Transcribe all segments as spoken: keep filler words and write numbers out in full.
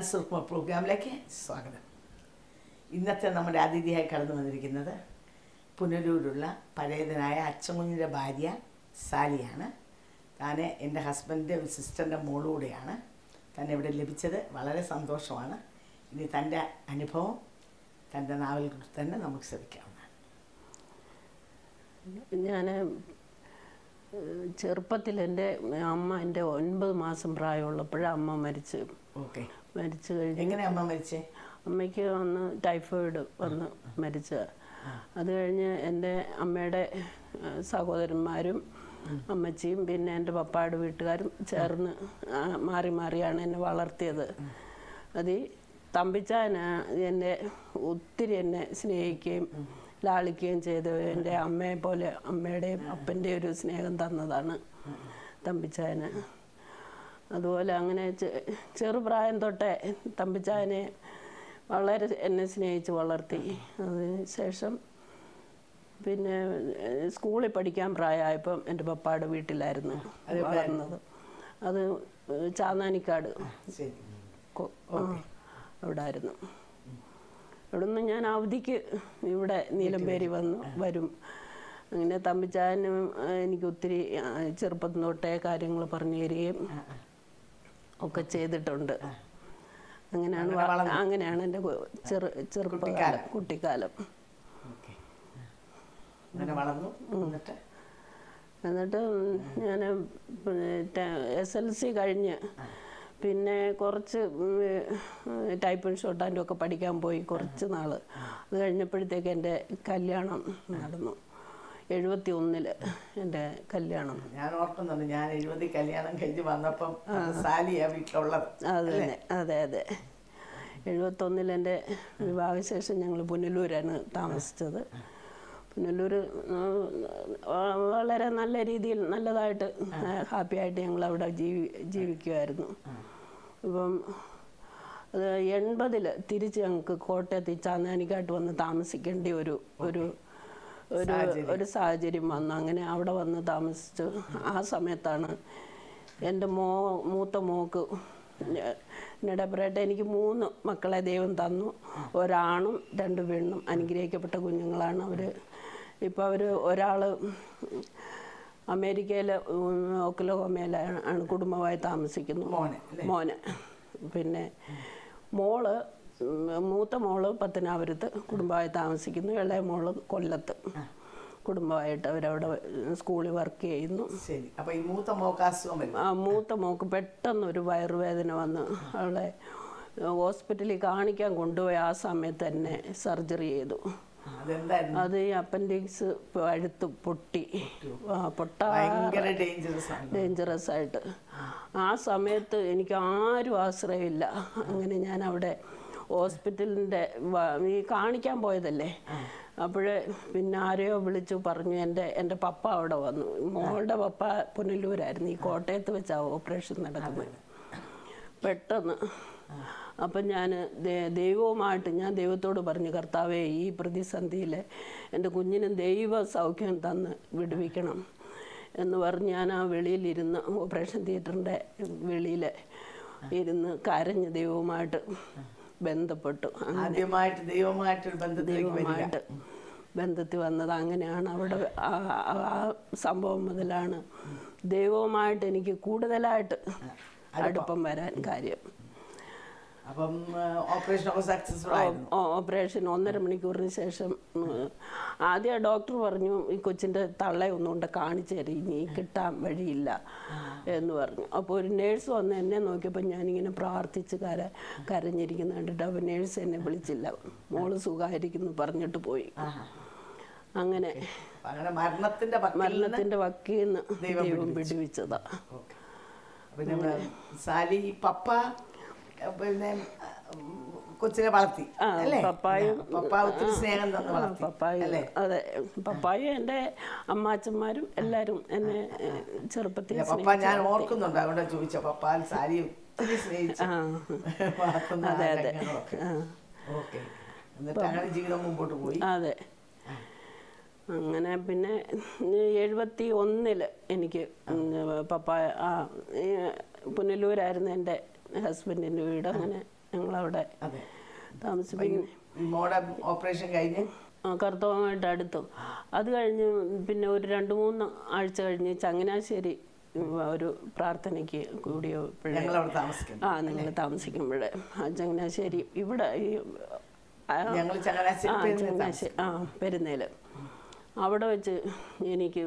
മനസ്സുർമ്മ പ്രോഗ്രാമിലേക്ക് സ്വാഗതം. ഇന്നത്തെ നമ്മുടെ അതിഥിയായി കടന്നു വന്നിരിക്കുന്നത് പുനലൂരുള്ള പരേതനായ അച്ചൻകുഞ്ഞിൻ്റെ ഭാര്യ സാലിയാണ്. താൻ എൻ്റെ ഹസ്ബൻഡിൻ്റെ ഒരു സിസ്റ്ററിൻ്റെ മോളുകൂടെയാണ്. തന്നെ ഇവിടെ ലഭിച്ചത് വളരെ സന്തോഷമാണ്. ഇനി തൻ്റെ അനുഭവം തൻ്റെ നാവൽ തന്നെ നമുക്ക് ശ്രമിക്കാവുന്നതാണ്. ഞാൻ ചെറുപ്പത്തിൽ എൻ്റെ അമ്മ എൻ്റെ ഒൻപത് മാസം പ്രായമുള്ളപ്പോഴാണ് അമ്മ മരിച്ച് ഓക്കെ മരിച്ചു കഴിഞ്ഞ്. എങ്ങനെ അമ്മ മരിച്ചേ? അമ്മയ്ക്ക് വന്ന് ടൈഫോയിഡ് വന്ന് മരിച്ച. അത് കഴിഞ്ഞ് എൻ്റെ അമ്മയുടെ സഹോദരന്മാരും അമ്മച്ചിയും പിന്നെ എൻ്റെ പപ്പായുടെ വീട്ടുകാരും ചേർന്ന് മാറി മാറിയാണ് എന്നെ വളർത്തിയത്. അത് തമ്പിച്ചാൻ എന്നെ ഒത്തിരി എന്നെ സ്നേഹിക്കുകയും ലാളിക്കുകയും ചെയ്ത് എൻ്റെ അമ്മയെ പോലെ അമ്മയുടെയും അപ്പൻ്റെയും ഒരു സ്നേഹം തന്നതാണ് തമ്പിച്ചാന്. അതുപോലെ അങ്ങനെ ചെറുപ്രായം തൊട്ടേ തമ്പിച്ചാനെ വളരെ എന്നെ സ്നേഹിച്ച് വളർത്തി. അതിന് ശേഷം പിന്നെ സ്കൂളിൽ പഠിക്കാൻ പ്രായമായപ്പം എൻ്റെ പപ്പായുടെ വീട്ടിലായിരുന്നു വളർന്നത്. അത് ചാന്നാനിക്കാട് അവിടെ ആയിരുന്നു. അവിടെ നിന്ന് ഞാൻ അവധിക്ക് ഇവിടെ നീലമ്പേരി വന്നു വരും. അങ്ങനെ തമ്പിച്ചാനും എനിക്ക് ഒത്തിരി ചെറുപ്പം തൊട്ടേ കാര്യങ്ങൾ പറഞ്ഞു തരികയും ഒക്കെ ചെയ്തിട്ടുണ്ട്. അങ്ങനെയാണ് അങ്ങനെയാണ് എൻ്റെ ചെറു ചെറുപ്പകാലം കുട്ടിക്കാലം. എന്നിട്ട് ഞാൻ എസ് എൽ സി കഴിഞ്ഞ് പിന്നെ കുറച്ച് ടൈപ്പ് ആൻഡ് ഷോർട്ട് ഹാൻഡും ഒക്കെ പഠിക്കാൻ പോയി കുറച്ച് നാൾ. അത് കഴിഞ്ഞപ്പോഴത്തേക്ക് എൻ്റെ കല്യാണം നടന്നു. എഴുപത്തി ഒന്നില് എൻ്റെ കല്യാണം. ഞാൻ ഓർക്കുന്നുണ്ട്, ഞാൻ എഴുപതി കല്യാണം കഴിഞ്ഞ് വന്നപ്പം സാലിയാ വീട്ടിലുള്ളത്. അതെ അതെ അതെ എഴുപത്തൊന്നിൽ എൻ്റെ വിവാഹശേഷം ഞങ്ങൾ പുനലൂരാണ് താമസിച്ചത്. പുനലൂർ വളരെ നല്ല രീതിയിൽ നല്ലതായിട്ട് ഹാപ്പിയായിട്ട് ഞങ്ങൾ അവിടെ ജീവി ജീവിക്കുമായിരുന്നു. ഇപ്പം അത് എൺപതിൽ തിരിച്ച് ഞങ്ങൾക്ക് കോട്ടയത്ത് ചാന്നാനിക്കാട്ട് വന്ന് താമസിക്കേണ്ടി ഒരു ഒരു ഒരു ഒരു സാഹചര്യം വന്നു. അങ്ങനെ അവിടെ വന്ന് താമസിച്ചു. ആ സമയത്താണ് എൻ്റെ മോ മൂത്ത മോക്ക് നെടപ്പറേട്ട് എനിക്ക് മൂന്ന് മക്കളെ ദൈവം തന്നു. ഒരാണും രണ്ട് പെണ്ണും അനുഗ്രഹിക്കപ്പെട്ട കുഞ്ഞുങ്ങളാണ് അവർ. ഇപ്പോൾ അവർ ഒരാൾ അമേരിക്കയിലെ ഒക്ലഹോമയിലാണ് ആണ് കുടുംബമായി താമസിക്കുന്നു മോന്. പിന്നെ മോള് മൂത്ത മോള് പത്തനാപുരത്ത് കുടുംബമായി താമസിക്കുന്നു. ഇളയ മോള് കൊല്ലത്ത് കുടുംബമായിട്ട് അവരവിടെ സ്കൂളിൽ വർക്ക് ചെയ്യുന്നു. ആ മൂത്ത മോക്ക് പെട്ടെന്ന് ഒരു വയറുവേദന വന്ന് അവളെ ഹോസ്പിറ്റലിൽ കാണിക്കാൻ കൊണ്ടുപോയി. ആ സമയത്ത് തന്നെ സർജറി ചെയ്തു. അത് ഈ അപ്പൻഡിക്സ് അഴുത്ത് പൊട്ടി പൊട്ടാ ഡേഞ്ചറസ് ആയിട്ട്. ആ സമയത്ത് എനിക്ക് ആരും ആശ്രയമില്ല. അങ്ങനെ ഞാൻ അവിടെ ഹോസ്പിറ്റലിൻ്റെ ഈ കാണിക്കാൻ പോയതല്ലേ, അപ്പോഴേ പിന്നെ ആരെയോ വിളിച്ചു പറഞ്ഞു എൻ്റെ എൻ്റെ പപ്പ അവിടെ വന്നു. മോളുടെ പപ്പ പുനലൂരായിരുന്നു. ഈ കോട്ടയത്ത് വെച്ചാണ് ഓപ്പറേഷൻ നടക്കുന്നത്. പെട്ടെന്ന് അപ്പം ഞാൻ ദൈവവുമായിട്ട് ഞാൻ ദൈവത്തോട് പറഞ്ഞു, കർത്താവേ ഈ പ്രതിസന്ധിയിൽ എൻ്റെ കുഞ്ഞിനും ദൈവ സൗഖ്യം തന്ന് വിടുവിക്കണം എന്ന് പറഞ്ഞ് ഞാൻ ആ വെളിയിലിരുന്ന് ഓപ്പറേഷൻ തിയേറ്ററിൻ്റെ വെളിയിൽ ഇരുന്ന് കരഞ്ഞ് ദൈവവുമായിട്ട് ബന്ധപ്പെട്ടു. ആദ്യമായിട്ട് ദൈവമായിട്ട് ദൈവമായിട്ട് ബന്ധത്തിൽ വന്നത് അങ്ങനെയാണ്. അവിടെ ആ സംഭവം മുതലാണ് ദൈവവുമായിട്ട് എനിക്ക് കൂടുതലായിട്ട് അടുപ്പം വരാൻ കാര്യം. അപ്പം ഓപ്പറേഷൻ സക്സസ്ഫുൾ ആയിരുന്നു. ഓപ്പറേഷൻ ഒന്നര മണിക്കൂറിന് ശേഷം ആദ്യം ഡോക്ടർ പറഞ്ഞു ഈ കൊച്ചിൻ്റെ തള്ളയെ ഒന്നുകൊണ്ട് കാണിച്ചു തരും, ഇനി കിട്ടാൻ വഴിയില്ല എന്ന് പറഞ്ഞു. അപ്പോൾ ഒരു നേഴ്സ് വന്ന് എന്നെ നോക്കിയപ്പോൾ ഞാനിങ്ങനെ പ്രാർത്ഥിച്ച് കര കരഞ്ഞിരിക്കുന്ന കണ്ടിട്ട് അപ്പോൾ നേഴ്സ് എന്നെ വിളിച്ചില്ല. മോള് സുഖമായിരിക്കുന്നു പറഞ്ഞിട്ട് പോയി. അങ്ങനെ മരണത്തിൻ്റെ മരണത്തിൻ്റെ വക്കിൽ നിന്ന് ദൈവം വിടുവിച്ചതാ. സാലി പപ്പ പിന്നെ കൊച്ചിനെ വളർത്തി. പപ്പായും ഒത്തിരി സ്നേഹം പപ്പായും അതെ പപ്പായും എൻ്റെ അമ്മാച്ചന്മാരും എല്ലാവരും എന്നെ ചെറുപ്പത്തിൽ പപ്പ ഞാൻ ഓർക്കുന്നുണ്ട്. അതുകൊണ്ട് ചോദിച്ച പപ്പ സാരി ഒത്തിരി സ്നേഹിച്ചു. അതെ അതെ എന്നിട്ട് ജീവിതം മുമ്പോട്ട് പോയി. അതെ അങ്ങനെ പിന്നെ എഴുപത്തി ഒന്നില് എനിക്ക് പപ്പ പുനലൂരായിരുന്നു എൻ്റെ ഹസ്ബൻഡിൻ്റെ വീട്. അങ്ങനെ ഞങ്ങളവിടെ താമസിപ്പിക്കും. മോടെ ഓപ്പറേഷൻ കഴിഞ്ഞ് കർത്തവമായിട്ട് അടുത്തു. അത് കഴിഞ്ഞ് പിന്നെ ഒരു രണ്ട് മൂന്ന് ആഴ്ച കഴിഞ്ഞ് ചങ്ങനാശ്ശേരി ഒരു പ്രാർത്ഥനയ്ക്ക് കൂടിയോ ആ നിങ്ങൾ താമസിക്കുമ്പോഴേ ആ ചങ്ങനാശ്ശേരി ഇവിടെ ഈ ആ ചങ്ങനാശ്ശേരി ആ പെരുന്നേല് അവിടെ വെച്ച് എനിക്ക്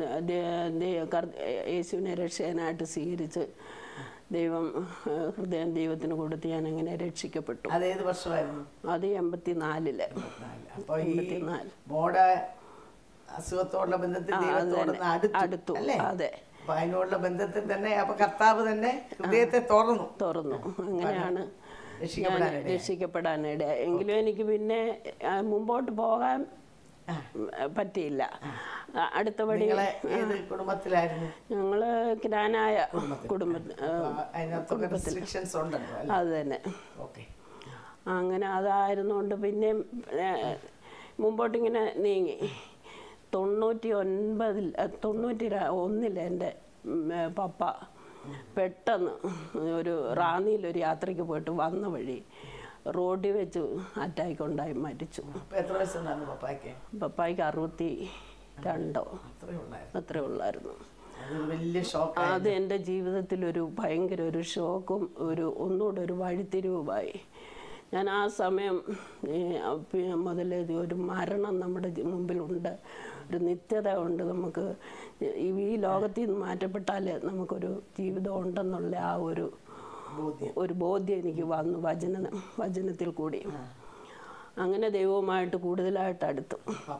യേശുവിനെ രക്ഷകനായിട്ട് സ്വീകരിച്ച് ദൈവം ഹൃദയം ദൈവത്തിന് കൊടുത്ത് ഞാൻ അങ്ങനെ രക്ഷിക്കപ്പെട്ടു. അതേത് വർഷമായിരുന്നു? അത് എൺപത്തി നാലില് എൺപത്തിനാല് അസുഖത്തോടുള്ള ബന്ധത്തിൽ അടുത്തു. അതെ, അതിനോടുള്ള ബന്ധത്തിൽ തന്നെ അപ്പൊ കർത്താവ് തന്നെ ഹൃദയത്തെ തുറന്നു തുറന്നു അങ്ങനെയാണ് രക്ഷിക്കപ്പെടാനിട. എങ്കിലും എനിക്ക് പിന്നെ മുമ്പോട്ട് പോകാൻ പറ്റിയില്ല. അടുത്തപടി കുടുംബത്തിലായിരുന്നു ഞങ്ങള് ജ്ഞാനായ കുടുംബ കുടുംബത്തിൽ അത് തന്നെ. അങ്ങനെ അതായിരുന്നുകൊണ്ട് പിന്നെ മുമ്പോട്ടിങ്ങനെ നീങ്ങി. തൊണ്ണൂറ്റി ഒൻപതിൽ തൊണ്ണൂറ്റി ഒന്നിൽ എൻ്റെ പപ്പ പെട്ടെന്ന് ഒരു റാന്നിയിലൊരു യാത്രയ്ക്ക് പോയിട്ട് വന്ന വഴി റോഡിൽ വെച്ച് അറ്റാക്ക് ഉണ്ടായി മരിച്ചു. പപ്പായ്ക്ക് അറുപത്തി രണ്ടോ അത്രേ ഉള്ളായിരുന്നു. അത് എൻ്റെ ജീവിതത്തിലൊരു ഭയങ്കര ഒരു ഷോക്കും ഒരു ഒന്നുകൂടെ ഒരു വഴിത്തിരിവുമായി. ഞാൻ ആ സമയം മുതൽ ഒരു മരണം നമ്മുടെ മുമ്പിലുണ്ട്, ഒരു നിത്യത ഉണ്ട്. നമുക്ക് ഈ ലോകത്തിൽ നിന്ന് മാറ്റപ്പെട്ടാൽ നമുക്കൊരു ജീവിതം ഉണ്ടെന്നുള്ള ആ ഒരു ഒരു ബോധ്യം എനിക്ക് വന്നു വചന വചനത്തിൽ കൂടി. അങ്ങനെ ദൈവവുമായിട്ട് കൂടുതലായിട്ട് അടുത്തു.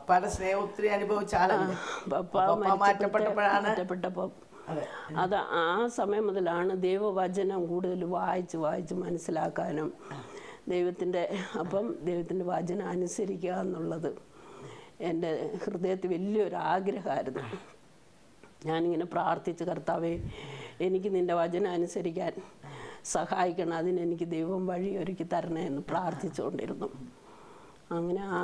പപ്പ മാറ്റപ്പെട്ടപ്പോൾ അത് ആ സമയം മുതലാണ് ദൈവവചനം കൂടുതൽ വായിച്ച് വായിച്ച് മനസ്സിലാക്കാനും ദൈവത്തിൻ്റെ അപ്പം ദൈവത്തിൻ്റെ വചനം അനുസരിക്കുക എന്നുള്ളത് എൻ്റെ ഹൃദയത്തിൽ വലിയൊരു ആഗ്രഹമായിരുന്നു. ഞാനിങ്ങനെ പ്രാർത്ഥിച്ച്, കർത്താവേ എനിക്ക് നിൻ്റെ വചനം അനുസരിക്കാൻ സഹായിക്കണം, അതിനെനിക്ക് ദൈവം വഴി ഒരുക്കി തരണേ എന്ന് പ്രാർത്ഥിച്ചുകൊണ്ടിരുന്നു. അങ്ങനെ ആ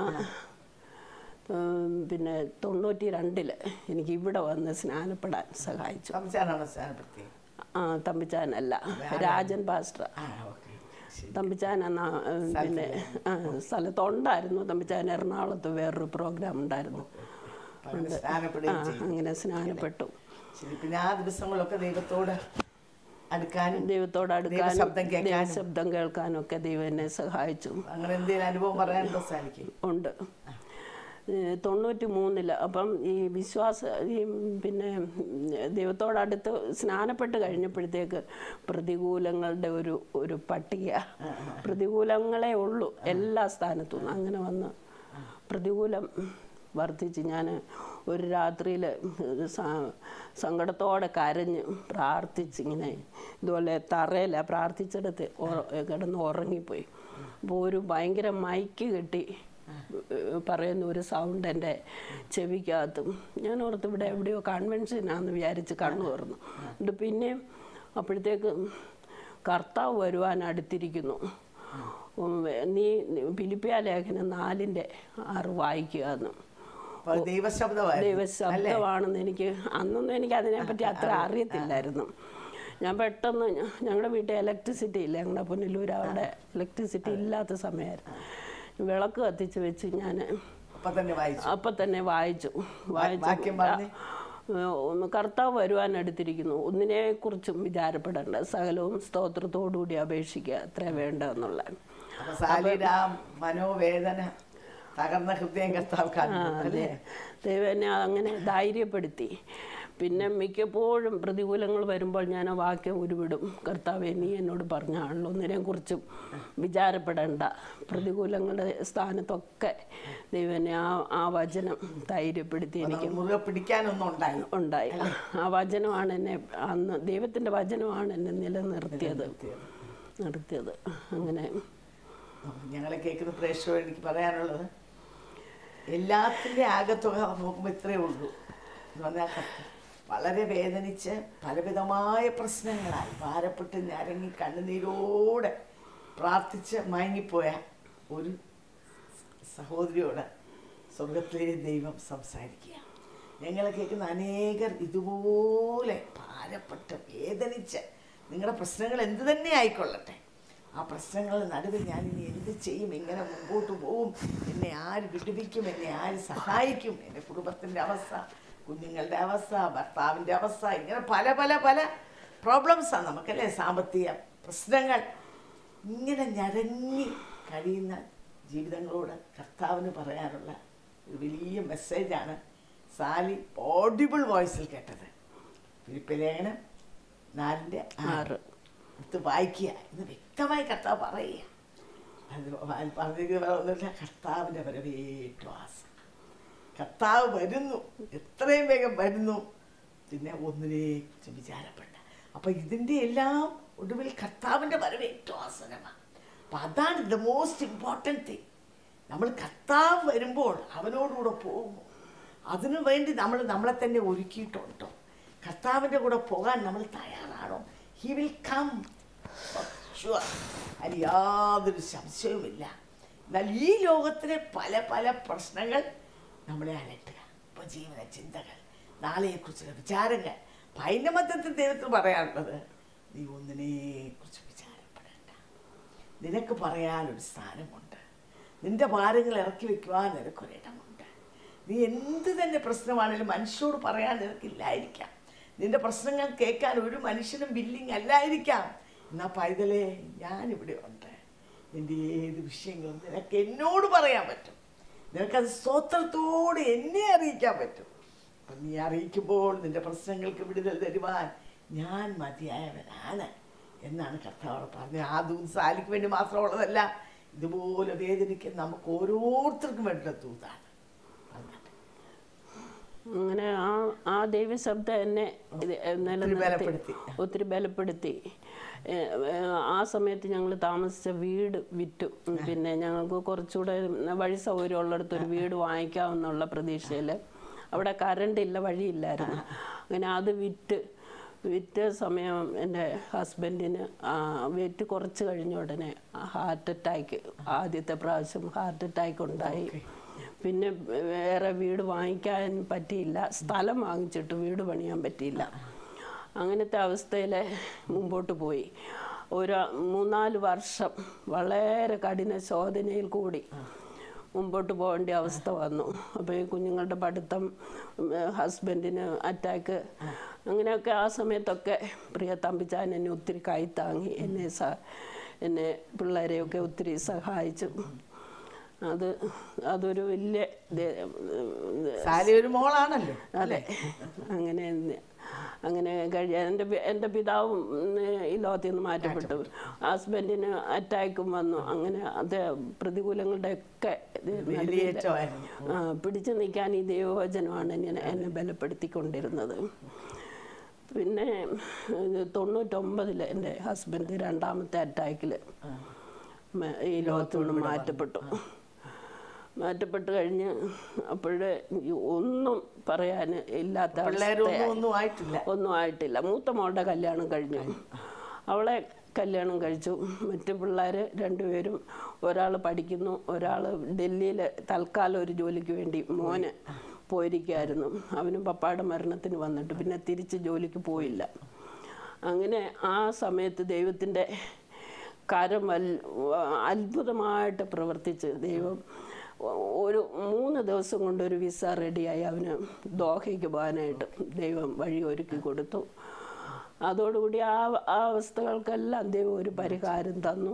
പിന്നെ തൊണ്ണൂറ്റി രണ്ടില് എനിക്ക് ഇവിടെ വന്ന് സ്നാനപ്പെടാൻ സഹായിച്ചു. ആ തമ്പിച്ചാനല്ല, രാജൻ പാസ്റ്റർ. തമ്പിച്ചാൻ എന്നാ പിന്നെ സ്ഥലത്തുണ്ടായിരുന്നു. തമ്പിച്ചാൻ എറണാകുളത്ത് വേറൊരു പ്രോഗ്രാം ഉണ്ടായിരുന്നു. അങ്ങനെ സ്നാനപ്പെട്ടു. പിന്നെ ആ ദിവസങ്ങളൊക്കെ ദൈവത്തോട് അടുക്കാനും ദൈവത്തോട് അടുക്കാനും ശബ്ദം കേൾക്കാനും ഒക്കെ ദൈവം എന്നെ സഹായിച്ചു. അങ്ങനെ എന്തെങ്കിലും അനുഭവം പറയാനുണ്ടോ? ഉണ്ട്. തൊണ്ണൂറ്റി മൂന്നില് അപ്പം ഈ വിശ്വാസ ഈ പിന്നെ ദൈവത്തോടടുത്ത് സ്നാനപ്പെട്ട് കഴിഞ്ഞപ്പോഴത്തേക്ക് പ്രതികൂലങ്ങളുടെ ഒരു ഒരു പട്ടിക, പ്രതികൂലങ്ങളേ ഉള്ളൂ എല്ലാ സ്ഥാനത്തും. അങ്ങനെ വന്ന് പ്രതികൂലം വർദ്ധിച്ച് ഞാൻ ഒരു രാത്രിയിൽ സങ്കടത്തോടെ കരഞ്ഞ് പ്രാർത്ഥിച്ചിങ്ങനെ ഇതുപോലെ തറയില പ്രാർത്ഥിച്ചെടുത്ത് കിടന്ന് ഉറങ്ങിപ്പോയി. അപ്പോൾ ഒരു ഭയങ്കര മൈക്ക് കെട്ടി പറയുന്ന ഒരു സൗണ്ട് എൻ്റെ ചെവിക്കകത്തും. ഞാൻ ഓർത്ത് ഇവിടെ എവിടെയോ കൺവെൻഷനാണെന്ന് വിചാരിച്ച് കണ്ണു തുറന്നു. എന്നിട്ട് പിന്നെയും അപ്പോഴത്തേക്ക് കർത്താവ് വരുവാൻ അടുത്തിരിക്കുന്നു, നീ ഫിലിപ്പിയ ലേഖനം നാലിൻ്റെ ആറ് വായിക്കുക എന്ന്. ദൈവശബ്ദമാണെന്ന് എനിക്ക് അന്നൊന്നും എനിക്ക് അതിനെപ്പറ്റി അത്ര അറിയത്തില്ലായിരുന്നു. ഞാൻ പെട്ടെന്ന് ഞങ്ങളുടെ വീട്ടിൽ ഇലക്ട്രിസിറ്റി ഇല്ല, ഞങ്ങളുടെ പുനലൂർ അവിടെ ഇലക്ട്രിസിറ്റി ഇല്ലാത്ത സമയമായിരുന്നു. വിളക്ക് കത്തിച്ച് വെച്ച് ഞാൻ അപ്പം തന്നെ വായിച്ചു വായിച്ചു കർത്താവ് വരുവാൻ അടുത്തിരിക്കുന്നു, ഒന്നിനെക്കുറിച്ചും വിചാരപ്പെടേണ്ട, സകലവും സ്തോത്രത്തോടുകൂടി അപേക്ഷിക്കുക, അത്ര വേണ്ടെന്നുള്ള മനോവേദന തകർന്ന ഹൃദയം കർത്താവ് ദൈവം എന്നെ അങ്ങനെ ധൈര്യപ്പെടുത്തി. പിന്നെ മിക്കപ്പോഴും പ്രതികൂലങ്ങൾ വരുമ്പോൾ ഞാൻ ആ വാക്യം ഉരുവിടും, കർത്താവേ നീ എന്നോട് പറഞ്ഞാണല്ലോ ഒന്നിനെക്കുറിച്ചും വിചാരപ്പെടേണ്ട, പ്രതികൂലങ്ങളുടെ സ്ഥാനത്തൊക്കെ ദൈവം എന്നെ ആ ആ വചനം ധൈര്യപ്പെടുത്തി എനിക്ക് പിടിക്കാനൊന്നും ഉണ്ടായി ഉണ്ടായി ആ വചനമാണ് എന്നെ അന്ന് ദൈവത്തിൻ്റെ വചനമാണ് എന്നെ നിലനിർത്തിയത് നിർത്തിയത് അങ്ങനെ ഞങ്ങളെ കേൾക്കുന്ന പ്രേക്ഷകർ എനിക്ക് പറയാനുള്ളത്, എല്ലാത്തിൻ്റെ ആകത്തുക നോക്കുമ്പോൾ ഇത്രയേ ഉള്ളൂ എന്ന് പറഞ്ഞാൽ വളരെ വേദനിച്ച് പലവിധമായ പ്രശ്നങ്ങളായി ഭാരപ്പെട്ട് ഞരങ്ങി കണ്ണുനീരോടെ പ്രാർത്ഥിച്ച് മയങ്ങിപ്പോയ ഒരു സഹോദരിയോട് സ്വർഗത്തിലെ ദൈവം സംസാരിക്കുക. ഞങ്ങളെ കേൾക്കുന്ന അനേകർ ഇതുപോലെ ഭാരപ്പെട്ട് വേദനിച്ച് നിങ്ങളുടെ പ്രശ്നങ്ങൾ എന്ത് തന്നെ ആയിക്കൊള്ളട്ടെ, ആ പ്രശ്നങ്ങളുടെ നടുവിൽ ഞാൻ ഇനി എന്ത് ചെയ്യും, എങ്ങനെ മുമ്പോട്ട് പോവും, എന്നെ ആര് വിടുവിക്കും, എന്നെ ആര് സഹായിക്കും, എൻ്റെ കുടുംബത്തിൻ്റെ അവസ്ഥ, കുഞ്ഞുങ്ങളുടെ അവസ്ഥ, ഭർത്താവിൻ്റെ അവസ്ഥ, ഇങ്ങനെ പല പല പല പ്രോബ്ലംസാണ് നമുക്കല്ലേ, സാമ്പത്തിക പ്രശ്നങ്ങൾ. ഇങ്ങനെ ഞരങ്ങി കഴിയുന്ന ജീവിതങ്ങളോട് കർത്താവിന് പറയാനുള്ള ഒരു വലിയ മെസ്സേജാണ് സാലി ഓഡിബിൾ വോയിസിൽ കേട്ടത്. ഫിലിപ്പിയ ലേഖനം നാലിൻ്റെ ആറ് എടുത്ത് വായിക്കുക എന്ന് വ്യക്തമായി കർത്താവ് പറയുക. അത് പറഞ്ഞിരിക്കുന്ന കർത്താവിൻ്റെ വരവേറ്റുവാസം. കർത്താവ് വരുന്നു, എത്രയും വേഗം വരുന്നു, പിന്നെ ഒന്നിനെക്കുറിച്ച് വിചാരപ്പെട്ട. അപ്പം ഇതിൻ്റെ എല്ലാം ഒടുവിൽ കർത്താവിൻ്റെ വരവേറ്റുവാസനമാണ്. അപ്പം അതാണ് ദ മോസ്റ്റ് ഇമ്പോർട്ടൻറ്റ് തിങ്. നമ്മൾ കർത്താവ് വരുമ്പോൾ അവനോടുകൂടെ പോകുമോ, അതിനു വേണ്ടി നമ്മൾ നമ്മളെ തന്നെ ഒരുക്കിയിട്ടുണ്ടോ, കർത്താവിൻ്റെ കൂടെ പോകാൻ നമ്മൾ തയ്യാറാണോ? ഹി വിൽ കം ഷുവർ, അതിൽ യാതൊരു സംശയവുമില്ല. എന്നാൽ ഈ ലോകത്തിലെ പല പല പ്രശ്നങ്ങൾ നമ്മളെ അലട്ടുക, ഉപജീവന ചിന്തകൾ, നാളെയെക്കുറിച്ചുള്ള വിചാരങ്ങൾ. അതിൻ്റെ മധ്യത്തിൽ ദൈവത്തിന് പറയാനുള്ളത്, നീ ഒന്നിനെക്കുറിച്ച് വിചാരപ്പെടേണ്ട, നിനക്ക് പറയാനൊരു സ്ഥാനമുണ്ട്, നിൻ്റെ ഭാരങ്ങൾ ഇറക്കി വയ്ക്കുവാൻ നിനക്കൊരിടമുണ്ട്. നീ എന്ത് തന്നെ പ്രശ്നമാണെങ്കിലും മനുഷ്യരോട് പറയാൻ നിനക്കില്ലായിരിക്കാം, നിൻ്റെ പ്രശ്നങ്ങൾ കേൾക്കാൻ ഒരു മനുഷ്യനും ബില്ലിങ് അല്ലായിരിക്കാം. എന്നാൽ പൈതലേ, ഞാനിവിടെ ഉണ്ട്, നിൻ്റെ ഏത് വിഷയങ്ങളും നിനക്ക് എന്നോട് പറയാൻ പറ്റും, നിനക്കത് സ്തോത്രത്തോടെ എന്നെ അറിയിക്കാൻ പറ്റും. അപ്പം നീ അറിയിക്കുമ്പോൾ നിൻ്റെ പ്രശ്നങ്ങൾക്ക് വിടുതൽ തരുവാൻ ഞാൻ മതിയായവനാണ് എന്നാണ് കർത്താവ് പറഞ്ഞത്. ആ ദൂത് സാലിക്ക് വേണ്ടി മാത്രമുള്ളതല്ല, ഇതുപോലെ വേദനിക്കുന്ന നമുക്ക് ഓരോരുത്തർക്കും വേണ്ട ദൂതാണ്. അങ്ങനെ ആ ആ ദൈവശബ്ദം എന്നെ നിലനിർത്തി, ഒത്തിരി ബലപ്പെടുത്തി. ആ സമയത്ത് ഞങ്ങൾ താമസിച്ച വീട് വിറ്റു. പിന്നെ ഞങ്ങൾക്ക് കുറച്ചുകൂടെ വഴി സൗകര്യം ഉള്ളിടത്തൊരു വീട് വാങ്ങിക്കാമെന്നുള്ള പ്രതീക്ഷയിൽ, അവിടെ കറണ്ടില്ല, വഴിയില്ലായിരുന്നു. അങ്ങനെ അത് വിറ്റ് വിറ്റ സമയം എൻ്റെ ഹസ്ബൻഡിന് വിറ്റ് കുറച്ച് കഴിഞ്ഞ ഉടനെ ഹാർട്ട് അറ്റാക്ക്, ആദ്യത്തെ പ്രാവശ്യം ഹാർട്ട് അറ്റാക്ക് ഉണ്ടായി. പിന്നെ വേറെ വീട് വാങ്ങിക്കാൻ പറ്റിയില്ല, സ്ഥലം വാങ്ങിച്ചിട്ട് വീട് പണിയാൻ പറ്റിയില്ല. അങ്ങനത്തെ അവസ്ഥയിൽ മുമ്പോട്ട് പോയി. ഒരു മൂന്നാല് വർഷം വളരെ കഠിന ശോധനയിൽ കൂടി മുമ്പോട്ട് പോകേണ്ട അവസ്ഥ വന്നു. അപ്പോൾ ഈ കുഞ്ഞുങ്ങളുടെ പഠിത്തം, ഹസ്ബൻഡിന് അറ്റാക്ക്, അങ്ങനെയൊക്കെ ആ സമയത്തൊക്കെ പ്രിയ തമ്പിച്ചാൻ എന്നെ ഒത്തിരി കൈത്താങ്ങി, എന്നെ സ എന്നെ പിള്ളേരെയൊക്കെ ഒത്തിരി സഹായിച്ചു. അത് അതൊരു വലിയ ഒരു മോളാണല്ലോ. അതെ, അങ്ങനെ അങ്ങനെ കഴിയാൻ എൻ്റെ എൻ്റെ പിതാവും ഈ ലോകത്തിൽ നിന്ന് മാറ്റപ്പെട്ടു, ഹസ്ബൻഡിന് അറ്റാക്കും വന്നു. അങ്ങനെ അത് പ്രതികൂലങ്ങളുടെ ഒക്കെ പിടിച്ചു നിൽക്കാൻ ഈ ദൈവവചനമാണ് എന്നെ എന്നെ ബലപ്പെടുത്തിക്കൊണ്ടിരുന്നത്. പിന്നെ തൊണ്ണൂറ്റൊമ്പതിൽ എൻ്റെ ഹസ്ബൻഡ് രണ്ടാമത്തെ അറ്റാക്കിൽ ഈ ലോകത്തു നിന്ന് മാറ്റപ്പെട്ടു. മാറ്റപ്പെട്ട് കഴിഞ്ഞ് അപ്പോഴേ ഒന്നും പറയാൻ ഇല്ലാത്ത ഒന്നും ആയിട്ടില്ല ഒന്നും ആയിട്ടില്ല മൂത്ത മോളുടെ കല്യാണം കഴിഞ്ഞു, അവളെ കല്യാണം കഴിച്ചു. മറ്റു പിള്ളേർ രണ്ടുപേരും, ഒരാൾ പഠിക്കുന്നു, ഒരാൾ ഡൽഹിയിൽ തൽക്കാലം ഒരു ജോലിക്ക് വേണ്ടി മോന് പോയിരിക്കുകയായിരുന്നു. അവനും പപ്പായുടെ മരണത്തിന് വന്നിട്ട് പിന്നെ തിരിച്ച് ജോലിക്ക് പോയില്ല. അങ്ങനെ ആ സമയത്ത് ദൈവത്തിൻ്റെ കരം അത്ഭുതമായിട്ട് പ്രവർത്തിച്ച് ദൈവം ഒരു മൂന്ന് ദിവസം കൊണ്ടൊരു വിസ റെഡിയായി അവന് ദോഹയ്ക്ക് പോകാനായിട്ട് ദൈവം വഴി ഒരുക്കി കൊടുത്തു. അതോടുകൂടി ആ ആ അവസ്ഥകൾക്കെല്ലാം ദൈവം ഒരു പരിഹാരം തന്നു.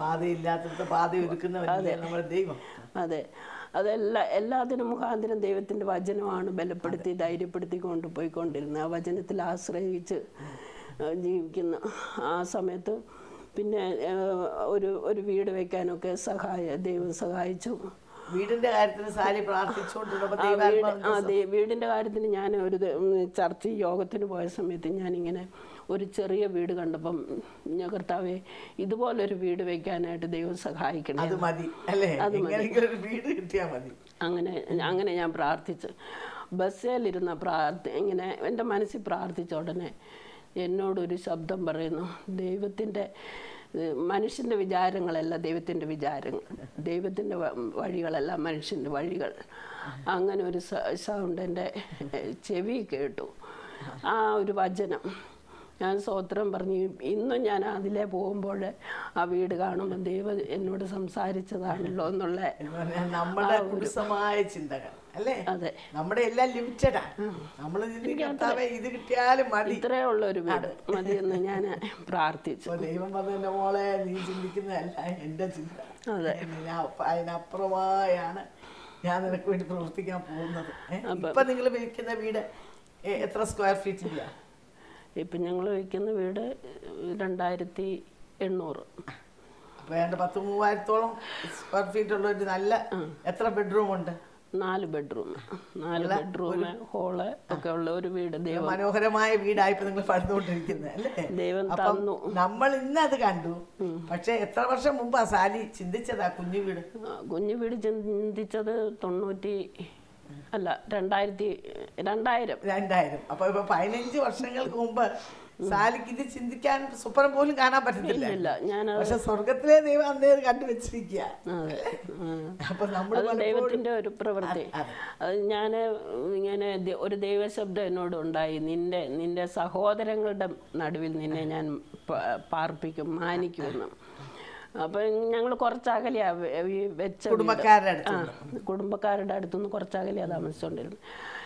അതെ, അതെല്ലാം എല്ലാത്തിനും മുഖാന്തരം ദൈവത്തിൻ്റെ വചനമാണ് ബലപ്പെടുത്തി ധൈര്യപ്പെടുത്തി കൊണ്ടുപോയിക്കൊണ്ടിരുന്നത്. ആ വചനത്തിൽ ആശ്രയിച്ച് ജീവിക്കുന്ന ആ സമയത്ത് പിന്നെ ഒരു ഒരു വീട് വയ്ക്കാനൊക്കെ സഹായ ദൈവം സഹായിച്ചു. വീടിന്റെ കാര്യത്തിന് സാലി അതെ, വീടിന്റെ കാര്യത്തിന് ഞാൻ ഒരു ചർച്ച യോഗത്തിന് പോയ സമയത്ത് ഞാനിങ്ങനെ ഒരു ചെറിയ വീട് കണ്ടപ്പം ഞാൻ കർത്താവേ ഇതുപോലൊരു വീട് വെക്കാനായിട്ട് ദൈവം സഹായിക്കണം, അത് മതി അത് മതി. അങ്ങനെ അങ്ങനെ ഞാൻ പ്രാർത്ഥിച്ചു. ബസ്സിലിരുന്ന പ്രാർത്ഥി ഇങ്ങനെ എൻ്റെ മനസ്സിൽ പ്രാർത്ഥിച്ച ഉടനെ എന്നോടൊരു ശബ്ദം പറയുന്നു, ദൈവത്തിൻ്റെ മനുഷ്യൻ്റെ വിചാരങ്ങളല്ല ദൈവത്തിൻ്റെ വിചാരങ്ങൾ, ദൈവത്തിൻ്റെ വഴികളല്ല മനുഷ്യൻ്റെ വഴികൾ. അങ്ങനെ ഒരു സൗണ്ട് എൻ്റെ ചെവി കേട്ടു. ആ ഒരു വചനം ഞാൻ സ്തോത്രം പറഞ്ഞു. ഇന്നും ഞാൻ അതിലേ പോകുമ്പോൾ ആ വീട് കാണുമ്പോൾ ദൈവം എന്നോട് സംസാരിച്ചതാണല്ലോ എന്നുള്ള നമ്മുടെ കുരുസമായ ചിന്തകൾ അല്ലേ? അതെ, നമ്മുടെ എല്ലാം ലിമിറ്റഡാ. നമ്മൾ ഇത് കിട്ടിയാലും മതി, ഇത്രേ ഉള്ള ഒരു വീട് മതി എന്ന് ഞാൻ പ്രാർത്ഥിച്ചു. ദൈവം പറഞ്ഞ മോളെ നീ ചിന്തിക്കുന്നതല്ല എൻ്റെ ചിന്ത, അതിനപ്പുറമായാണ് ഞാൻ നിനക്ക് വേണ്ടി പ്രവർത്തിക്കാൻ പോകുന്നത്. ഇപ്പൊ നിങ്ങൾ വിൽക്കുന്ന വീട് എത്ര സ്ക്വയർ ഫീറ്റില്ല? ഇപ്പം ഞങ്ങൾ വയ്ക്കുന്ന വീട് രണ്ടായിരത്തി എണ്ണൂറ്. അപ്പോൾ ഏതാണ്ട് പത്ത് മൂവായിരത്തോളം സ്ക്വയർ ഫീറ്റ് ഉള്ള ഒരു നല്ല, എത്ര ബെഡ്റൂം ഉണ്ട്? നാല് ബെഡ്റൂം, നാല് ബെഡ്റൂം, ഹോള് ഒക്കെ ഉള്ള ഒരു വീട്. ദൈവം മനോഹരമായ വീടായിപ്പോ നിങ്ങൾ പണിതുകൊണ്ടിരിക്കുന്നത് അല്ലേ? ദൈവം തന്നു. നമ്മൾ ഇന്ന് അത് കണ്ടു. പക്ഷെ എത്ര വർഷം മുമ്പാ സാലി ചിന്തിച്ചതാ കുഞ്ഞു വീട്? കുഞ്ഞു വീട് ചിന്തിച്ചത് തൊണ്ണൂറ്റി അല്ല രണ്ടായിരത്തി രണ്ടായിരം രണ്ടായിരം അപ്പൊ ഇപ്പൊ പതിനഞ്ച് വർഷങ്ങൾക്ക് മുമ്പ് സാലിക്ക് ഇത് ചിന്തിക്കാൻ സ്വപ്നം പോലും കാണാൻ പറ്റത്തില്ല. പക്ഷെ സ്വർഗത്തിലെ ദൈവം അന്നേ കണ്ടുവച്ചിരിക്കുക. അപ്പൊ നമ്മൾ ദൈവത്തിന്റെ ഒരു പ്രവൃത്തി. അത് ഞാൻ ഇങ്ങനെ ഒരു ദൈവശബ്ദം എന്നോട് ഉണ്ടായി, നിന്റെ നിന്റെ സഹോദരങ്ങളുടെ നടുവിൽ നിന്നെ ഞാൻ പാർപ്പിക്കും, മാനിക്കുമെന്ന്. അപ്പൊ ഞങ്ങൾ കുറച്ചകലെയാ വെച്ച കുടുംബക്കാരുടെ അടുത്തുനിന്ന് കുറച്ചകലെയാ താമസിച്ചോണ്ടിരുന്നു.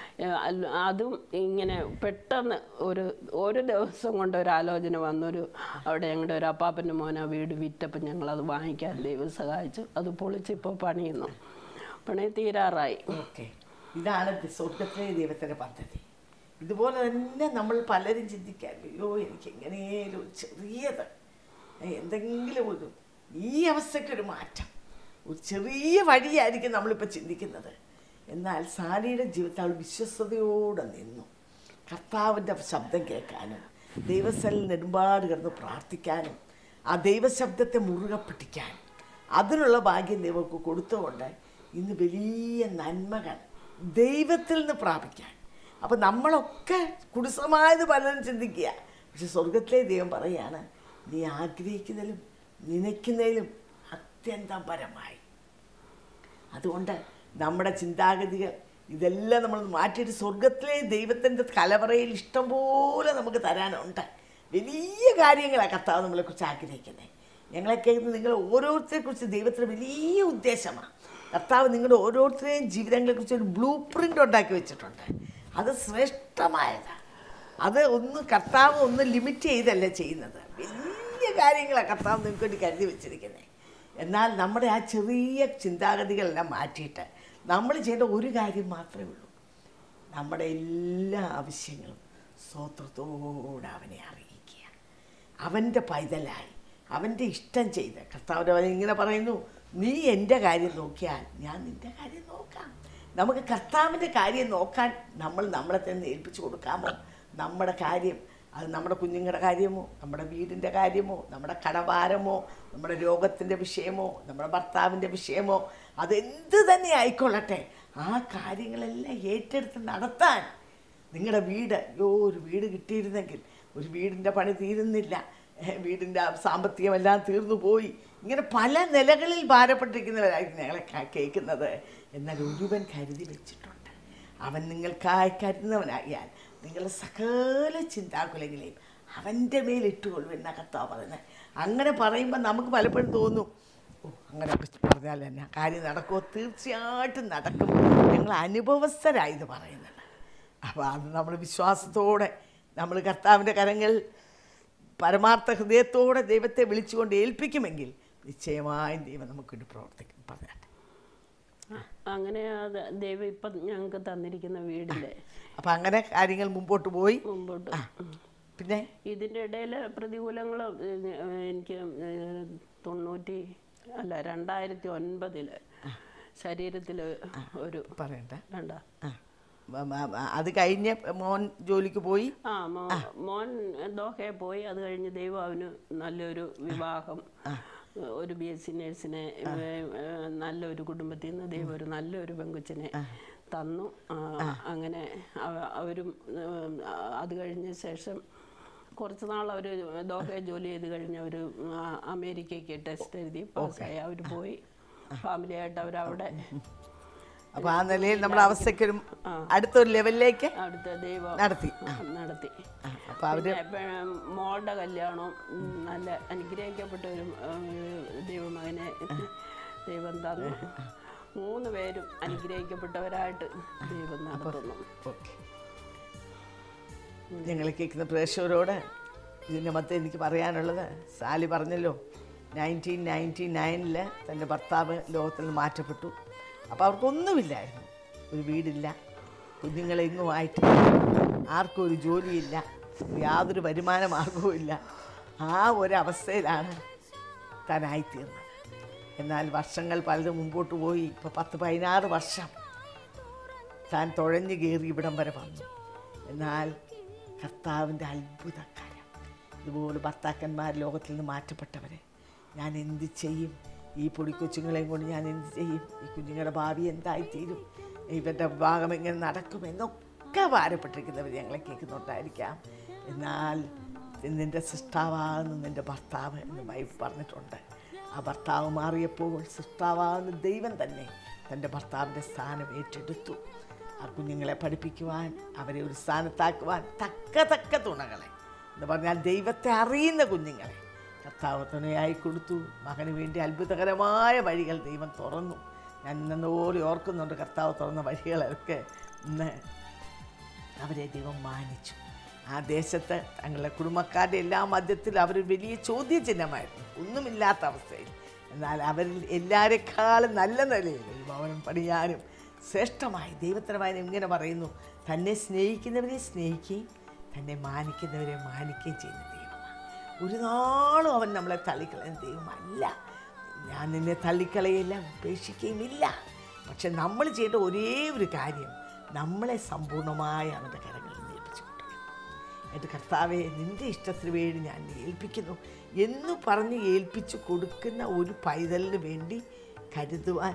അതും ഇങ്ങനെ പെട്ടെന്ന് ഒരു ഒരു ദിവസം കൊണ്ട് ഒരു ആലോചന വന്നൊരു, അവിടെ ഞങ്ങളുടെ ഒരു അപ്പാപ്പൻ്റെ മോൻ ആ വീട് വിറ്റപ്പോൾ ഞങ്ങളത് വാങ്ങിക്കാൻ ദൈവം സഹായിച്ചു. അത് പൊളിച്ച് ഇപ്പോൾ പണിയുന്നു, പണി തീരാറായി. ഓക്കെ, ഇതാണ് സ്വർഗത്തിലെ ദൈവത്തിൻ്റെ പദ്ധതി. ഇതുപോലെ തന്നെ നമ്മൾ പലരും ചിന്തിക്കാൻ, അയ്യോ എനിക്ക് എങ്ങനെയൊരു ചെറിയത് എന്തെങ്കിലും ഒരു ഈ അവസ്ഥയ്ക്കൊരു മാറ്റം, ഒരു ചെറിയ വഴിയായിരിക്കും നമ്മളിപ്പോൾ ചിന്തിക്കുന്നത്. എന്നാൽ സാലിയുടെ ജീവിതത്തിൽ അവൾ വിശ്വസ്തയോടെ നിന്നു. കർത്താവിൻ്റെ ശബ്ദം കേൾക്കാനും ദൈവസ്ഥലിൽ നെടുമ്പാട് കിടന്ന് പ്രാർത്ഥിക്കാനും ആ ദൈവശബ്ദത്തെ മുറുകെ പിടിക്കാനും അതിനുള്ള ഭാഗ്യം ദൈവർക്ക് കൊടുത്തുകൊണ്ട് ഇന്ന് വലിയ നന്മകൾ ദൈവത്തിൽ നിന്ന് പ്രാപിക്കാൻ. അപ്പം നമ്മളൊക്കെ കുടുസമായത് പലരും ചിന്തിക്കുക. പക്ഷെ സ്വർഗത്തിലെ ദൈവം പറയുകയാണ്, നീ ആഗ്രഹിക്കുന്നതിലും നനയ്ക്കുന്നതിലും അത്യന്തം പരമായി. അതുകൊണ്ട് നമ്മുടെ ചിന്താഗതികൾ ഇതെല്ലാം നമ്മൾ മാറ്റിയിട്ട് സ്വർഗത്തിലെ ദൈവത്തിൻ്റെ കലവറയിൽ ഇഷ്ടംപോലെ നമുക്ക് തരാനുണ്ട്. വലിയ കാര്യങ്ങളാണ് കർത്താവ് നമ്മളെക്കുറിച്ച് ആഗ്രഹിക്കുന്നത്. ഞങ്ങളെ കേൾക്കുന്ന നിങ്ങൾ ഓരോരുത്തരെക്കുറിച്ച് ദൈവത്തിന് വലിയ ഉദ്ദേശമാണ്. കർത്താവ് നിങ്ങളുടെ ഓരോരുത്തരെയും ജീവിതങ്ങളെക്കുറിച്ച് ഒരു ബ്ലൂ പ്രിൻ്റ് ഉണ്ടാക്കി വെച്ചിട്ടുണ്ട്. അത് ശ്രേഷ്ഠമായതാണ്. അത് ഒന്ന് കർത്താവ് ഒന്ന് ലിമിറ്റ് ചെയ്തല്ല ചെയ്യുന്നത്. വലിയ കാര്യങ്ങളാണ് കർത്താവ് നിങ്ങൾക്ക് വേണ്ടി കരുതി വെച്ചിരിക്കുന്നത്. എന്നാൽ നമ്മുടെ ആ ചെറിയ ചിന്താഗതികളെല്ലാം മാറ്റിയിട്ട് നമ്മൾ ചെയ്യേണ്ട ഒരു കാര്യം മാത്രമേ ഉള്ളൂ. നമ്മുടെ എല്ലാ ആവശ്യങ്ങളും സ്തോത്രത്തോടെ അവനെ അറിയിക്കുക. അവൻ്റെ പൈതലായി അവൻ്റെ ഇഷ്ടം ചെയ്ത് കർത്താവിൻ്റെ ഇങ്ങനെ പറയുന്നു, നീ എൻ്റെ കാര്യം നോക്കിയാൽ ഞാൻ നിൻ്റെ കാര്യം നോക്കാം. നമുക്ക് കർത്താവിൻ്റെ കാര്യം നോക്കാൻ നമ്മൾ നമ്മളെ തന്നെ ഏൽപ്പിച്ചു കൊടുക്കാമോ? നമ്മുടെ കാര്യം, അത് നമ്മുടെ കുഞ്ഞുങ്ങളുടെ കാര്യമോ, നമ്മുടെ വീടിൻ്റെ കാര്യമോ, നമ്മുടെ കടഭാരമോ, നമ്മുടെ രോഗത്തിൻ്റെ വിഷയമോ, നമ്മുടെ ഭർത്താവിൻ്റെ വിഷയമോ, അതെന്ത് തന്നെ ആയിക്കൊള്ളട്ടെ, ആ കാര്യങ്ങളെല്ലാം ഏറ്റെടുത്ത് നടത്താൻ നിങ്ങളുടെ വീട്, അയ്യോ ഒരു വീട് കിട്ടിയിരുന്നെങ്കിൽ, ഒരു വീടിൻ്റെ പണി തീരുന്നില്ല, വീടിൻ്റെ സാമ്പത്തികമെല്ലാം തീർന്നു പോയി, ഇങ്ങനെ പല നിലകളിൽ ഭാരപ്പെട്ടിരിക്കുന്നവരായിരിക്കും ഞങ്ങളെ കേൾക്കുന്നത്. എന്നാൽ ഒരുവൻ കരുതി വെച്ചിട്ടുണ്ട്, അവൻ നിങ്ങൾക്കായി കരുതുന്നവനാകിയാൽ നിങ്ങളുടെ സകല ചിന്താകുലങ്ങളെയും അവൻ്റെ മേലിട്ടുകൊള്ളുമെന്ന കർത്താവ് പറയുന്നത്. അങ്ങനെ പറയുമ്പോൾ നമുക്ക് പലപ്പോഴും തോന്നും, ഓ അങ്ങനെ പറഞ്ഞാൽ തന്നെ കാര്യം നടക്കുമോ? തീർച്ചയായിട്ടും നടക്കും. ഞങ്ങൾ അനുഭവസ്ഥരായത് പറയുന്നുണ്ട്. അപ്പോൾ അത് നമ്മൾ വിശ്വാസത്തോടെ നമ്മൾ കർത്താവിൻ്റെ കരങ്ങൾ പരമാർത്ഥ ഹൃദയത്തോടെ ദൈവത്തെ വിളിച്ചുകൊണ്ട് ഏൽപ്പിക്കുമെങ്കിൽ നിശ്ചയമായും ദൈവം നമുക്ക് വേണ്ടി പ്രവർത്തിക്കും. പറഞ്ഞാട്ടെ, അങ്ങനെ ദൈവം ഇപ്പം ഞങ്ങൾക്ക് തന്നിരിക്കുന്ന വീടിൻ്റെ അപ്പം അങ്ങനെ കാര്യങ്ങൾ മുമ്പോട്ട് പോയി മുമ്പോട്ട്. പിന്നെ ഇതിൻ്റെ ഇടയിൽ പ്രതികൂലങ്ങൾ എനിക്ക് തൊണ്ണൂറ്റി അല്ല രണ്ടായിരത്തി ഒൻപതില് ശരീരത്തിൽ ഒരു പറയണ്ട വേണ്ട അത് കഴിഞ്ഞ് മോൻ ജോലിക്ക് പോയി. ആ മോൻ ദോഹയെ പോയി. അത് കഴിഞ്ഞ് ദൈവം അവന് നല്ലൊരു വിവാഹം, ഒരു ബി എസ് സി നേഴ്സിനെ നല്ലൊരു കുടുംബത്തിൽ നിന്ന് ദൈവം ഒരു നല്ലൊരു പെങ്കുച്ചിനെ തന്നു. അങ്ങനെ അവരും അത് കഴിഞ്ഞ ശേഷം കുറച്ച് നാൾ അവർ ദോഹയെ ജോലി ചെയ്ത് കഴിഞ്ഞ് അവർ അമേരിക്കയ്ക്ക് ടെസ്റ്റ് എഴുതി പാസ്സായി അവർ പോയി. ഫാമിലിയായിട്ട് അവരവിടെ അപ്പോൾ ആ നിലയിൽ നമ്മുടെ അവസ്ഥയ്ക്കൊരു അടുത്തൊരു ലെവലിലേക്ക് അടുത്ത ദൈവം നടത്തി നടത്തി. അപ്പോൾ അവർ മോളുടെ കല്യാണം നല്ല അനുഗ്രഹിക്കപ്പെട്ട ഒരു ദൈവമകനെ ദൈവം തന്നു. മൂന്ന് പേരും അനുഗ്രഹിക്കപ്പെട്ടവരായിട്ട് ദൈവം നടത്തുന്നു. ഞങ്ങൾ കേൾക്കുന്ന പ്രേക്ഷകരോട് ഇതിൻ്റെ മധ്യ എനിക്ക് പറയാനുള്ളത്, സാലി പറഞ്ഞല്ലോ നയൻറ്റീൻ നയൻറ്റി നയനിൽ തൻ്റെ ഭർത്താവ് ലോകത്തിൽ നിന്ന് മാറ്റപ്പെട്ടു. അപ്പോൾ അവർക്കൊന്നുമില്ലായിരുന്നു, ഒരു വീടില്ല, കുഞ്ഞുങ്ങളെങ്ങുമായിട്ട്, ആർക്കും ഒരു ജോലിയില്ല, യാതൊരു വരുമാന മാർഗവും ഇല്ല. ആ ഒരവസ്ഥയിലാണ് താനായിത്തീർന്നത്. എന്നാൽ വർഷങ്ങൾ പലതും മുമ്പോട്ട് പോയി. ഇപ്പോൾ പത്ത് പതിനാറ് വർഷം താൻ തുഴഞ്ഞു കയറി ഇവിടം വരെ വന്നു. എന്നാൽ കർത്താവിൻ്റെ അത്ഭുതക്കാരം, ഇതുപോലെ ഭർത്താക്കന്മാർ ലോകത്തിൽ നിന്ന് മാറ്റപ്പെട്ടവരെ ഞാൻ എന്ത് ചെയ്യും? ഈ പൊടിക്കൊച്ചുങ്ങളെയും കൊണ്ട് ഞാൻ എന്ത് ചെയ്യും? ഈ കുഞ്ഞുങ്ങളുടെ ഭാവി എന്തായിത്തീരും? ഇവരുടെ വിവാഹം എങ്ങനെ നടക്കും എന്നൊക്കെ ഭാരപ്പെട്ടിരിക്കുന്നവർ ഞങ്ങളെ കേൾക്കുന്നുണ്ടായിരിക്കാം. എന്നാൽ നിൻ്റെ സൃഷ്ടാവാകുന്ന നിൻ്റെ ഭർത്താവ് എന്ന് ബൈബിൾ പറഞ്ഞിട്ടുണ്ട്. ആ ഭർത്താവ് മാറിയപ്പോൾ സൃഷ്ടാവാകുന്ന ദൈവം തന്നെ തൻ്റെ ഭർത്താവിൻ്റെ സ്ഥാനം ഏറ്റെടുത്തു. ആ കുഞ്ഞുങ്ങളെ പഠിപ്പിക്കുവാൻ, അവരെ ഒരു സ്ഥാനത്താക്കുവാൻ തക്ക തക്ക തുണകളെ എന്ന് പറഞ്ഞാൽ ദൈവത്തെ അറിയുന്ന കുഞ്ഞുങ്ങളെ കർത്താവ് തുണയായി കൊടുത്തു. മകന് വേണ്ടി അത്ഭുതകരമായ വഴികൾ ദൈവം തുറന്നു. ഞാൻ ഇന്നതുപോലെ ഓർക്കുന്നുണ്ട്, കർത്താവ് തുറന്ന വഴികളൊക്കെ ഇന്ന് അവരെ ദൈവം മാനിച്ചു. ആ ദേശത്ത് തങ്ങളുടെ കുടുംബക്കാരുടെ എല്ലാ മധ്യത്തിൽ അവർ വലിയ ചോദ്യചിഹ്നമായിരുന്നു, ഒന്നുമില്ലാത്ത അവസ്ഥയിൽ. എന്നാൽ അവരിൽ എല്ലാവരെക്കാളും നല്ല നിലയിൽ ഒരു ഭവനം പണിയാനും ശ്രേഷ്ഠമായി ദൈവത്തിൻ്റെ ഇങ്ങനെ പറയുന്നു, തന്നെ സ്നേഹിക്കുന്നവരെ സ്നേഹിക്കുകയും തന്നെ മാനിക്കുന്നവരെ മാനിക്കുകയും ചെയ്യുന്ന ദൈവമാണ്. ഒരു നാളും അവൻ നമ്മളെ തള്ളിക്കളയുന്ന ദൈവമല്ല. ഞാൻ നിന്നെ തള്ളിക്കളയില്ല, ഉപേക്ഷിക്കുകയുമില്ല. പക്ഷെ നമ്മൾ ചെയ്യേണ്ട ഒരേ ഒരു കാര്യം, നമ്മളെ സമ്പൂർണ്ണമായി അവൻ്റെ കരങ്ങളിൽ ഏൽപ്പിച്ചു കൊടുക്കണം. എൻ്റെ കർത്താവെ, നിൻ്റെ ഇഷ്ടത്തിന് വേണ്ടി ഞാൻ ഏൽപ്പിക്കുന്നു എന്ന് പറഞ്ഞ് ഏൽപ്പിച്ചു കൊടുക്കുന്ന ഒരു പൈതലിന് വേണ്ടി കരുതുവാൻ,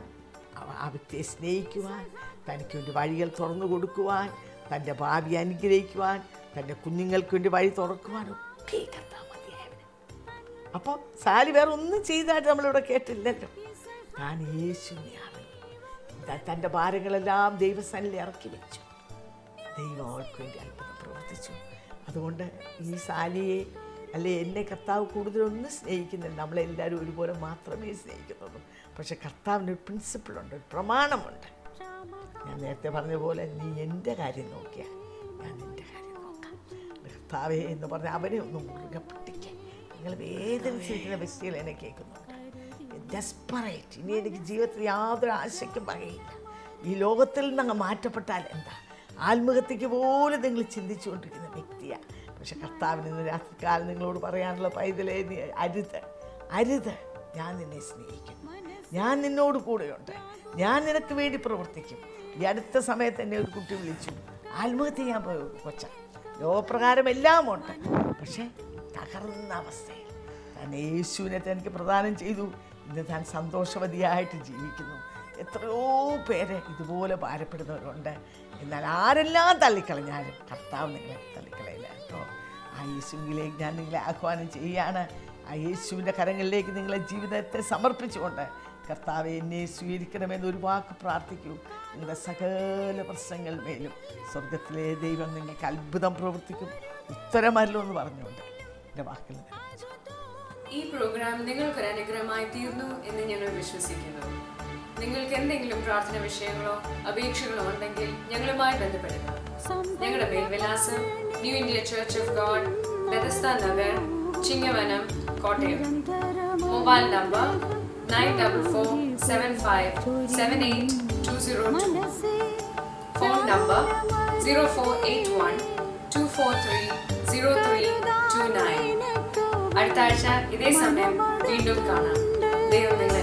ആ വ്യക്തിയെ സ്നേഹിക്കുവാൻ, തനിക്ക് വേണ്ടി വഴികൾ തുറന്നു കൊടുക്കുവാൻ, തൻ്റെ ഭാവി അനുഗ്രഹിക്കുവാൻ, തൻ്റെ കുഞ്ഞുങ്ങൾക്ക് വേണ്ടി വഴി തുറക്കുവാനൊക്കെ കർത്താവ് മതിയായവന്. അപ്പോൾ സാലി വേറെ ഒന്നും ചെയ്തായിട്ട് നമ്മളിവിടെ കേട്ടില്ലല്ലോ. താൻ യേശുവിനെ അറിഞ്ഞു, തൻ്റെ ഭാരങ്ങളെല്ലാം ദൈവസന്നിധിയിൽ ഇറക്കി വെച്ചു. ദൈവം അവൾക്ക് വേണ്ടി അത്ഭുതം പ്രവർത്തിച്ചു. അതുകൊണ്ട് ഈ സാലിയെ അല്ലെ എന്നെ കർത്താവ് കൂടുതലൊന്നും സ്നേഹിക്കുന്നില്ല. നമ്മളെല്ലാവരും ഒരുപോലെ മാത്രമേ സ്നേഹിക്കുന്നുള്ളൂ. പക്ഷെ കർത്താവിൻ്റെ ഒരു പ്രിൻസിപ്പിളുണ്ട്, ഒരു പ്രമാണമുണ്ട്. ഞാൻ നേരത്തെ പറഞ്ഞ പോലെ, നീ എൻ്റെ കാര്യം നോക്കിയാൽ ഞാൻ നിൻ്റെ കാര്യം നോക്കാം. കർത്താവേ എന്ന് പറഞ്ഞാൽ അവനെ ഒന്ന് മുറുകെ പിടിക്കുക. നിങ്ങൾ വേദനിച്ചിരിക്കുന്ന വ്യക്തികൾ എന്നെ കേൾക്കുന്നുണ്ട്. ഡെസ്പറേറ്റ്, ഇനി എനിക്ക് ജീവിതത്തിൽ യാതൊരു ആശയ്ക്കും വകയില്ല, ഈ ലോകത്തിൽ നിന്ന് മാറ്റപ്പെട്ടാൽ എന്താ, ആത്മഹത്യക്ക് പോലും നിങ്ങൾ ചിന്തിച്ചുകൊണ്ടിരിക്കുന്ന വ്യക്തിയാണ്. പക്ഷെ കർത്താവിന് ഇന്ന് രാത്രികാലം നിങ്ങളോട് പറയാനുള്ള പൈതലേ, നീ അരുത് അരുത്, ഞാൻ നിന്നെ സ്നേഹിക്കുന്നു, ഞാൻ നിന്നോട് കൂടെയുണ്ട്, ഞാൻ നിനക്ക് വേണ്ടി പ്രവർത്തിക്കും. ഈ അടുത്ത സമയത്ത് എന്നെ ഒരു കുട്ടി വിളിച്ചു, ആത്മഹത്യ ചെയ്യാൻ പോയ കൊച്ച, ലോകപ്രകാരം എല്ലാം ഉണ്ട്, പക്ഷേ തകർന്ന അവസ്ഥയിൽ താൻ യേശുവിനെ തനിക്ക് പ്രദാനം ചെയ്തു. ഇന്ന് താൻ സന്തോഷവതിയായിട്ട് ജീവിക്കുന്നു. എത്രയോ പേര് ഇതുപോലെ ഭാരപ്പെടുന്നവരുണ്ട്. എന്നാൽ ആരെല്ലാം തള്ളിക്കളഞ്ഞാലും കർത്താവ് നിങ്ങളെ തള്ളിക്കളയില്ല കേട്ടോ. ആ യേശുവിലേക്ക് ഞാൻ നിങ്ങളെ ആഹ്വാനം ചെയ്യുകയാണ്. ആ യേശുവിൻ്റെ കരങ്ങളിലേക്ക് നിങ്ങളെ ജീവിതത്തെ സമർപ്പിച്ചുകൊണ്ട്, കർത്താവെ എന്നെ സ്വീകരിക്കണമെന്ന് ഒരു വാക്ക് പ്രാർത്ഥിക്കൂ. നിങ്ങളുടെ സകല പ്രശ്നങ്ങൾ മേലും സ്വർഗത്തിലെ ദൈവം നിങ്ങൾക്ക് അത്ഭുതം പ്രവർത്തിക്കും, ഉത്തരമല്ലോ എന്ന് പറഞ്ഞുകൊണ്ട് എൻ്റെ വാക്കിൽ നിർമ്മിച്ചു. ഈ പ്രോഗ്രാം നിങ്ങൾക്കൊരു അനുഗ്രഹമായി തീർന്നു എന്ന് ഞങ്ങൾ വിശ്വസിക്കുന്നു. നിങ്ങൾക്ക് എന്തെങ്കിലും പ്രാർത്ഥന വിഷയങ്ങളോ അപേക്ഷകളോ ഉണ്ടെങ്കിൽ ഞങ്ങളുമായി ബന്ധപ്പെടുക. ഞങ്ങളുടെ മേൽവിലാസം new India church of God, Bethesda Nagar, Chingavanam, Kottayam. Mobile number nine double four seven five seven eight two zero two. Phone number zero four eight one two four three zero three two nine. അടുത്ത ആഴ്ച ഇതേ സമയം വീണ്ടും കാണാം. ദൈവം നിങ്ങളെ